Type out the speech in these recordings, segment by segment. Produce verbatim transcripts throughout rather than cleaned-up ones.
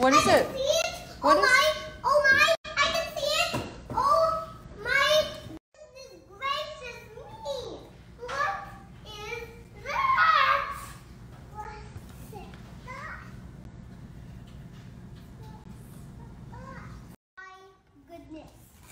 What is it? What oh is my! Oh my! I can see it! Oh my! Goodness gracious me! What is that? What is that? My goodness.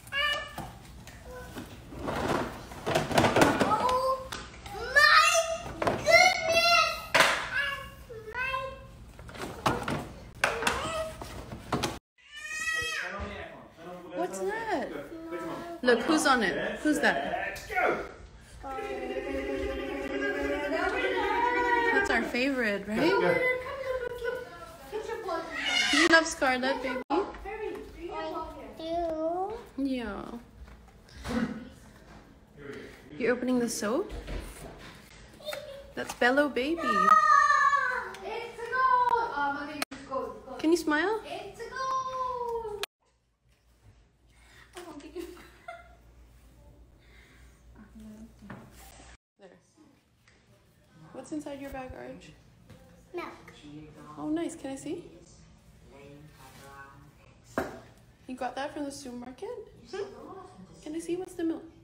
What's that? Look, who's on it? Who's that? That's our favorite, right? Do you love Scarlet, baby? Yeah. You're opening the soap? That's Bello Baby. Can you smile? There. What's inside your bag, Arch? Milk. Oh, nice. Can I see? You got that from the supermarket? Hmm? Can I see what's the milk?